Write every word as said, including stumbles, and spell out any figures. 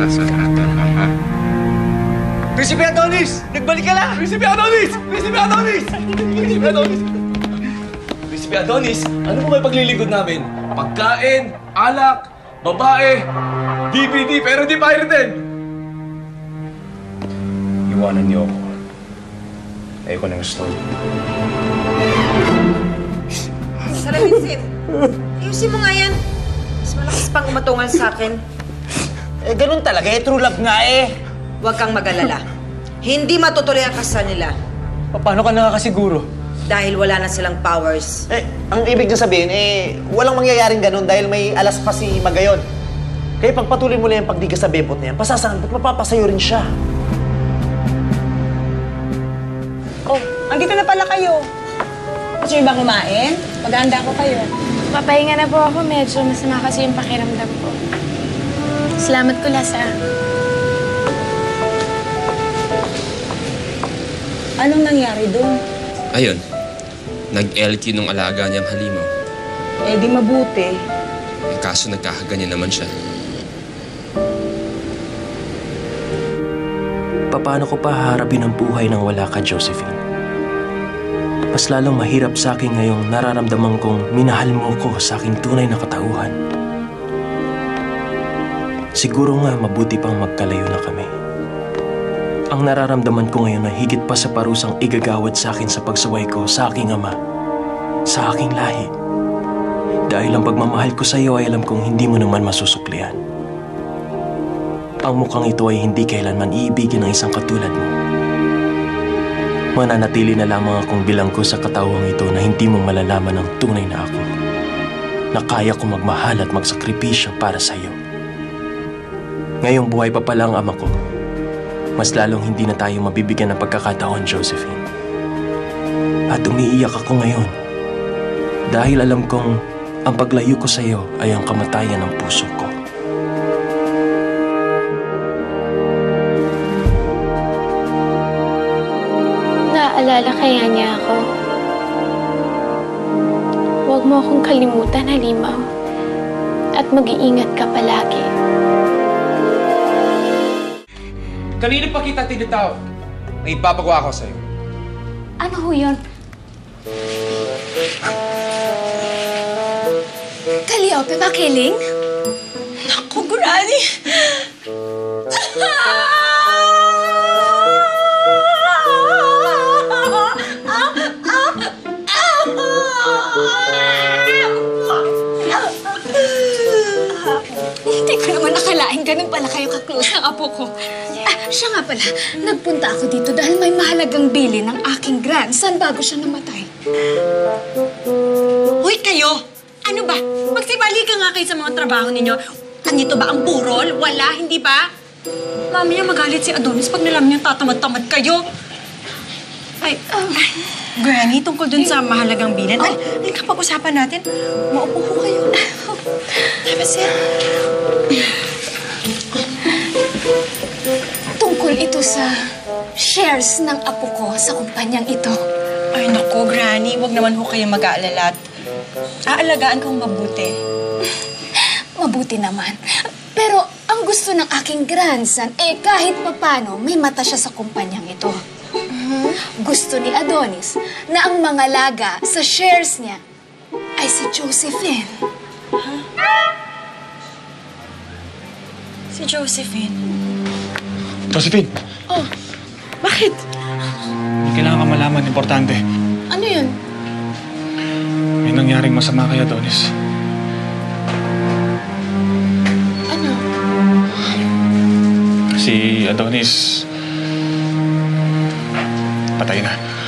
Prinsipe Adonis! Nagbalik ka na! Prinsipe Adonis! Prinsipe Adonis! Prinsipe Adonis! Prinsipe Adonis, ano po may paglilingkod namin? Pagkain, alak, babae, D V D, pero di pirated! Iwanan niyo ako. Ayoko nang gusto. Tara, Vincent. Ayusin mo nga yan. Mas malakas pang umatungan sa akin. Eh, ganun talaga. Eh, true love nga eh. Huwag kang mag-alala. Hindi matutuloy ang kasal nila. Paano ka nakakasiguro? Dahil wala na silang powers. Eh, ang ibig niya sabihin, eh, walang mangyayaring ganun dahil may alas pa si Magayon. Kaya pagpatuloy mo lang yung pagdiga sa bebot na yan, pasasahan, ba't mapapasayo rin siya? Oh, andito na pala kayo. Gusto niyo ba kumain? Paghahanda ko kayo. Papahinga na po ako. Medyo masama kasi yung pakiramdam ko. Salamat ko, Lasa. Anong nangyari doon? Ayun, nag-L Q nung alaga niyang halimaw. Eh, di mabuti. Eh, kaso nagkakaganyan naman siya. Paano ko pa haharapin ang buhay nang wala ka, Josephine? Mas lalong mahirap sa akin ngayong nararamdaman kong minahal mo ko sa aking tunay na katauhan. Siguro nga mabuti pang magkalayo na kami. Ang nararamdaman ko ngayon ay higit pa sa parusang igagawad sa akin sa pagsuway ko sa aking ama, sa aking lahi. Dahil ang pagmamahal ko sa iyo ay alam kong hindi mo naman masusuklian. Ang mukhang ito ay hindi kailanman iibigin ng isang katulad mo. Mananatili na lamang akong bilanggo sa katawang ito na hindi mo malalaman ang tunay na ako. Na kaya ko magmahal at magsakripisyo para sa iyo. Ngayong buhay pa pala ang ama ko. Mas lalong hindi na tayo mabibigyan ng pagkakataon, Josephine. At umiiyak ako ngayon. Dahil alam kong ang paglayo ko sa iyo ay ang kamatayan ng puso ko. Naalala kaya niya ako. Huwag mo akong kalimutan, halimaw. At mag-iingat ka palagi. Kanina pa kita tinitawag. May ipapagawa ko sa'yo. Ano ho yun? Calliope, makiling? Naku, Granny! Hindi ko naman nakalain ganun pala kayo ka-close ng apo ko. Ah, siya nga pala, nagpunta ako dito dahil may mahalagang bili ng aking grandson bago siya namatay. Hoy, kayo! Ano ba? Magsibali ka nga kayo sa mga trabaho ninyo. Kanito ba ang burol? Wala, hindi ba? Mamaya magalit si Adonis pag nalaman niyang tatamad-tamad kayo. Ay, uh, Granny, tungkol dun sa mahalagang bilin. Ay, ay kapag-usapan natin. Maupo ko kayo. Tama, sir. Tungkol ito sa shares ng apo ko sa kumpanyang ito. Ay, naku, Granny. Huwag naman ho kayo mag-aalala at aalagaan kong mabuti. Mabuti naman. Pero ang gusto ng aking grandson, eh kahit papano, may mata siya sa kumpanyang ito. Mm-hmm. Gusto ni Adonis na ang mga laga sa shares niya ay si Josephine. Huh? Si Josephine? Josephine! Oh, bakit? May kailangan ka malaman, importante. Ano yun? May nangyaring masama kay Adonis. Ano? Si Adonis... patay na.